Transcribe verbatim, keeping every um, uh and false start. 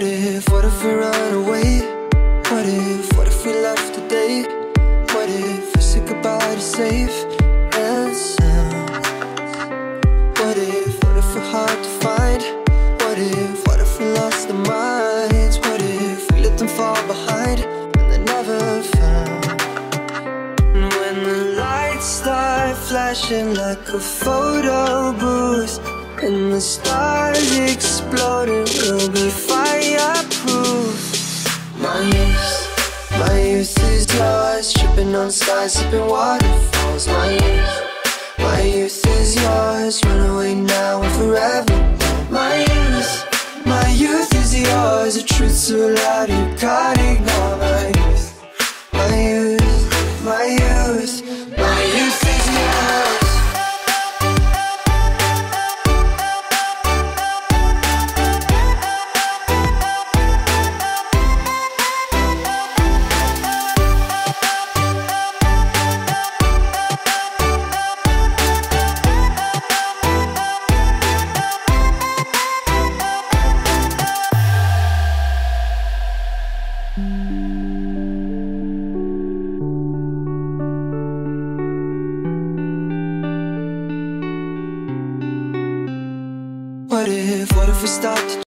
What if, what if we run away? What if, what if we left today? What if we said goodbye to safe and sound? What if, what if we're hard to find? What if, what if we lost our minds? What if we let them fall behind and they're never found? And when the lights start flashing like a photo booth and the stars exploding, we'll be fireproof. My youth, my youth is yours, tripping on skies, sipping waterfalls. My youth, my youth is yours, run away now and forever. My youth, my youth is yours, the truth so loud you can't ignore. My youth, my youth, my youth, my youth is yours. What if, what if we stopped